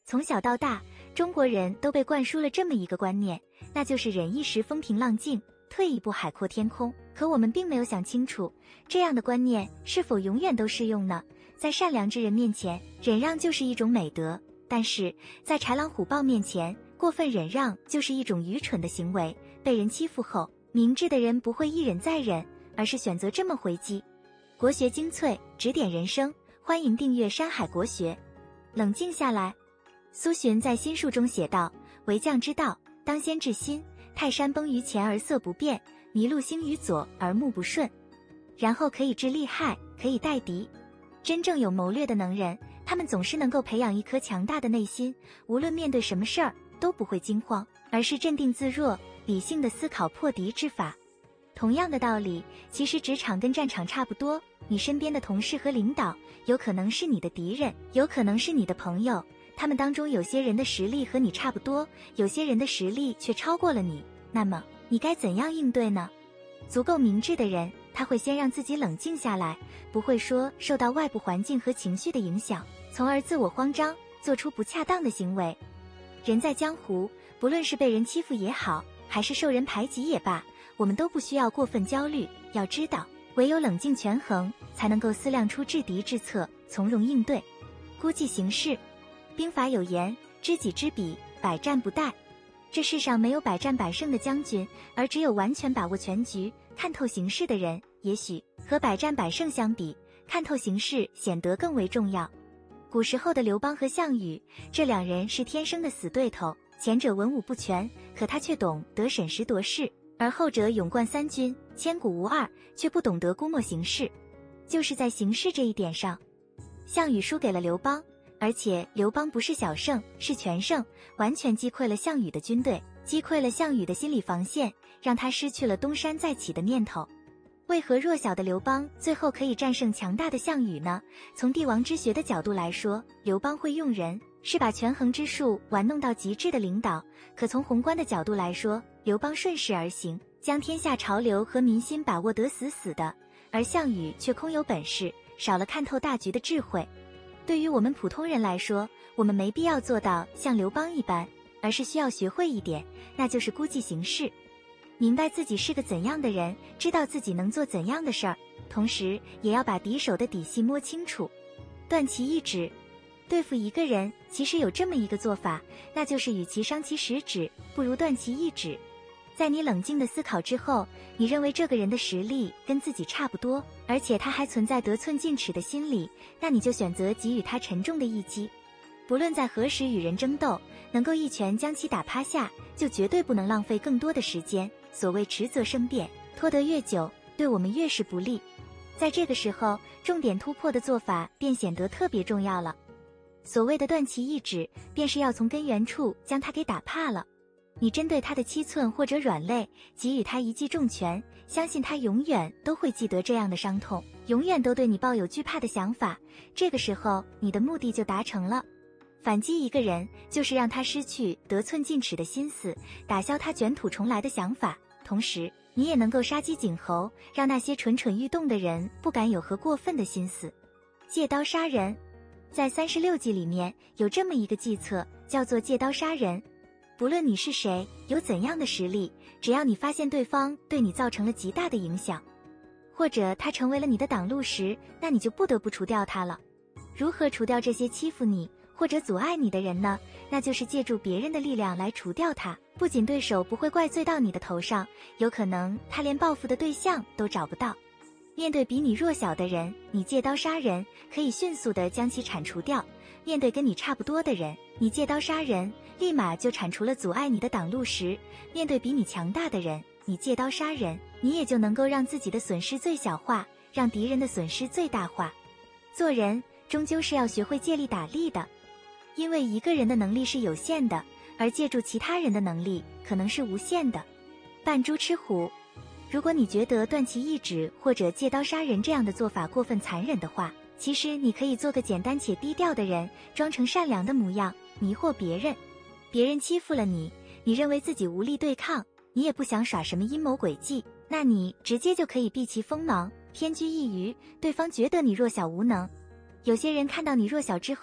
从小到大，中国人都被灌输了这么一个观念，那就是忍一时风平浪静，退一步海阔天空。可我们并没有想清楚，这样的观念是否永远都适用呢？在善良之人面前，忍让就是一种美德，但是在豺狼虎豹面前，过分忍让就是一种愚蠢的行为。被人欺负后，明智的人不会一忍再忍，而是选择这么回击。国学精粹，指点人生，欢迎订阅山海国学。冷静下来。苏洵在心术中写道：为将之道，当先治心。泰山崩于前而色不变，麋鹿兴于左而目不顺。然后可以治利害，可以待敌。真正有谋略的能人，他们总是能够培养一颗强大的内心，无论面对什么事儿都不会惊慌，而是镇定自若，理性的思考破敌之法。同样的道理，其实职场跟战场差不多，你身边的同事和领导有可能是你的敌人，有可能是你的朋友，他们当中有些人的实力和你差不多，有些人的实力却超过了你，那么你该怎样应对呢？足够明智的人，他会先让自己冷静下来，不会说受到外部环境和情绪的影响，从而自我慌张，做出不恰当的行为。人在江湖，不论是被人欺负也好，还是受人排挤也罢，我们都不需要过分焦虑。要知道，唯有冷静权衡，才能够思量出制敌之策，从容应对。估计形势。兵法有言，知己知彼，百战不殆。这世上没有百战百胜的将军，而只有完全把握全局，看透形势的人。也许和百战百胜相比，看透形势显得更为重要。古时候的刘邦和项羽，这两人是天生的死对头，前者文武不全，可他却懂得审时度势，而后者勇冠三军，千古无二，却不懂得估摸形势。就是在形势这一点上，项羽输给了刘邦，而且刘邦不是小胜，是全胜，完全击溃了项羽的军队，击溃了项羽的心理防线，让他失去了东山再起的念头。为何弱小的刘邦最后可以战胜强大的项羽呢？从帝王之学的角度来说，刘邦会用人，是把权衡之术玩弄到极致的领导；可从宏观的角度来说，刘邦顺势而行，将天下潮流和民心把握得死死的，而项羽却空有本事，少了看透大局的智慧。对于我们普通人来说，我们没必要做到像刘邦一般，而是需要学会一点，那就是估计形势，明白自己是个怎样的人，知道自己能做怎样的事儿，同时也要把敌手的底细摸清楚。断其一指。对付一个人，其实有这么一个做法，那就是与其伤其十指，不如断其一指。在你冷静的思考之后，你认为这个人的实力跟自己差不多，而且他还存在得寸进尺的心理，那你就选择给予他沉重的一击。不论在何时与人争斗，能够一拳将其打趴下，就绝对不能浪费更多的时间。所谓迟则生变，拖得越久，对我们越是不利。在这个时候，重点突破的做法便显得特别重要了。所谓的断其一指，便是要从根源处将他给打怕了。你针对他的七寸或者软肋，给予他一记重拳，相信他永远都会记得这样的伤痛，永远都对你抱有惧怕的想法。这个时候，你的目的就达成了。反击一个人，就是让他失去得寸进尺的心思，打消他卷土重来的想法，同时你也能够杀鸡儆猴，让那些蠢蠢欲动的人不敢有何过分的心思。借刀杀人。在36计里面有这么一个计策，叫做借刀杀人。不论你是谁，有怎样的实力，只要你发现对方对你造成了极大的影响，或者他成为了你的挡路石，那你就不得不除掉他了。如何除掉这些欺负你或者阻碍你的人呢？那就是借助别人的力量来除掉他。不仅对手不会怪罪到你的头上，有可能他连报复的对象都找不到。面对比你弱小的人，你借刀杀人，可以迅速地将其铲除掉；面对跟你差不多的人，你借刀杀人，立马就铲除了阻碍你的挡路石；面对比你强大的人，你借刀杀人，你也就能够让自己的损失最小化，让敌人的损失最大化。做人终究是要学会借力打力的，因为一个人的能力是有限的，而借助其他人的能力可能是无限的。扮猪吃虎。如果你觉得断其一指或者借刀杀人这样的做法过分残忍的话，其实你可以做个简单且低调的人，装成善良的模样，迷惑别人。别人欺负了你，你认为自己无力对抗，你也不想耍什么阴谋诡计，那你直接就可以避其锋芒，偏居一隅，对方觉得你弱小无能。有些人看到你弱小之后，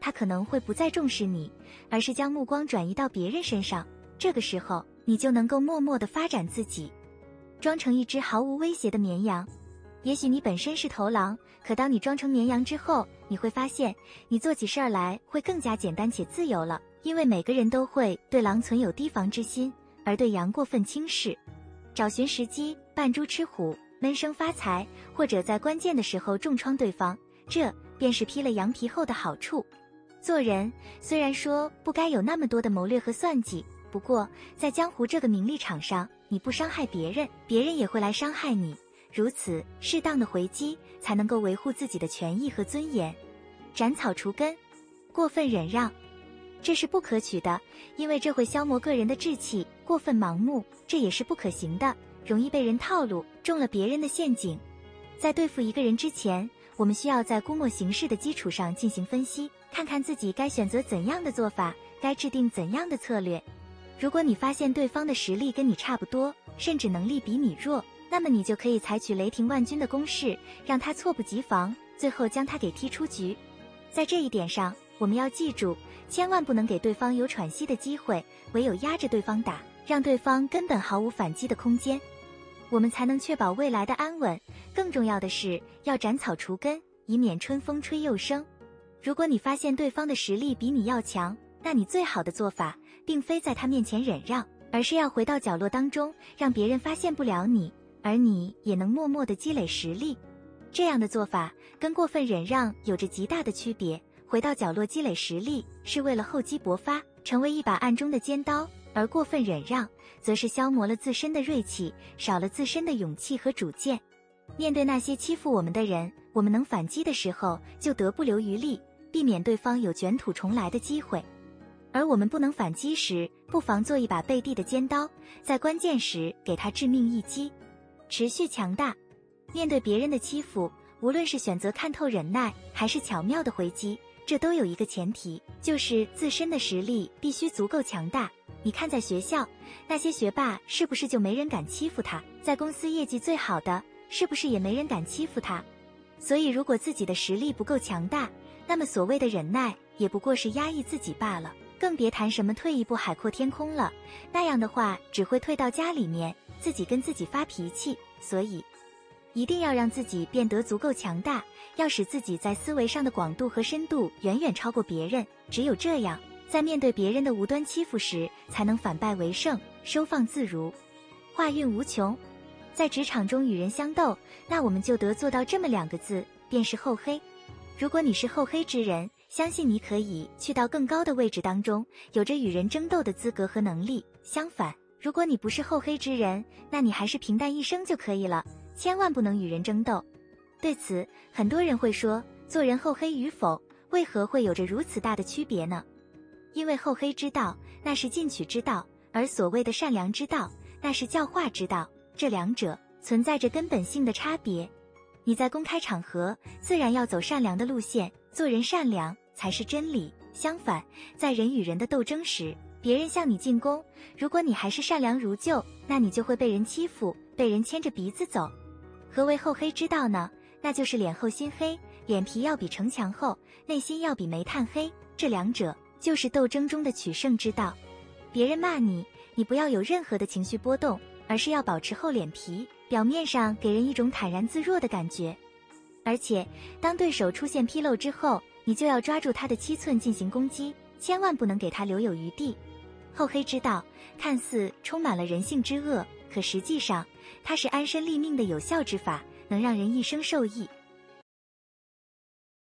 他可能会不再重视你，而是将目光转移到别人身上。这个时候，你就能够默默地发展自己，装成一只毫无威胁的绵羊。也许你本身是头狼，可当你装成绵羊之后，你会发现，你做起事儿来会更加简单且自由了。因为每个人都会对狼存有提防之心，而对羊过分轻视。找寻时机，扮猪吃虎，闷声发财，或者在关键的时候重创对方，这便是披了羊皮后的好处。做人虽然说不该有那么多的谋略和算计，不过在江湖这个名利场上，你不伤害别人，别人也会来伤害你，如此适当的回击才能够维护自己的权益和尊严。斩草除根，过分忍让，这是不可取的，因为这会消磨个人的志气，过分盲目，这也是不可行的，容易被人套路，中了别人的陷阱。在对付一个人之前，我们需要在估摸形势的基础上进行分析，看看自己该选择怎样的做法，该制定怎样的策略。如果你发现对方的实力跟你差不多，甚至能力比你弱，那么你就可以采取雷霆万钧的攻势，让他猝不及防，最后将他给踢出局。在这一点上，我们要记住，千万不能给对方有喘息的机会，唯有压着对方打，让对方根本毫无反击的空间，我们才能确保未来的安稳。更重要的是，要斩草除根，以免春风吹又生。如果你发现对方的实力比你要强，那你最好的做法，并非在他面前忍让，而是要回到角落当中，让别人发现不了你，而你也能默默地积累实力。这样的做法跟过分忍让有着极大的区别。回到角落积累实力，是为了厚积薄发，成为一把暗中的尖刀；而过分忍让，则是消磨了自身的锐气，少了自身的勇气和主见。面对那些欺负我们的人，我们能反击的时候，就得不留余力，避免对方有卷土重来的机会。而我们不能反击时，不妨做一把背地的尖刀，在关键时给他致命一击。持续强大，面对别人的欺负，无论是选择看透忍耐，还是巧妙的回击，这都有一个前提，就是自身的实力必须足够强大。你看在学校，那些学霸是不是就没人敢欺负他？在公司业绩最好的，是不是也没人敢欺负他？所以如果自己的实力不够强大，那么所谓的忍耐也不过是压抑自己罢了，更别谈什么退一步海阔天空了，那样的话只会退到家里面，自己跟自己发脾气。所以一定要让自己变得足够强大，要使自己在思维上的广度和深度远远超过别人，只有这样，在面对别人的无端欺负时，才能反败为胜，收放自如，化运无穷。在职场中与人相斗，那我们就得做到这么2个字，便是厚黑。如果你是厚黑之人，相信你可以去到更高的位置当中，有着与人争斗的资格和能力。相反，如果你不是厚黑之人，那你还是平淡一生就可以了，千万不能与人争斗。对此，很多人会说，做人厚黑与否，为何会有着如此大的区别呢？因为厚黑之道，那是进取之道，而所谓的善良之道，那是教化之道，这2者存在着根本性的差别。你在公开场合，自然要走善良的路线，做人善良才是真理。相反，在人与人的斗争时，别人向你进攻，如果你还是善良如旧，那你就会被人欺负，被人牵着鼻子走。何为厚黑之道呢？那就是脸厚心黑，脸皮要比城墙厚，内心要比煤炭黑，这2者就是斗争中的取胜之道。别人骂你，你不要有任何的情绪波动，而是要保持厚脸皮，表面上给人一种坦然自若的感觉。而且，当对手出现纰漏之后，你就要抓住他的7寸进行攻击，千万不能给他留有余地。厚黑之道看似充满了人性之恶，可实际上它是安身立命的有效之法，能让人一生受益。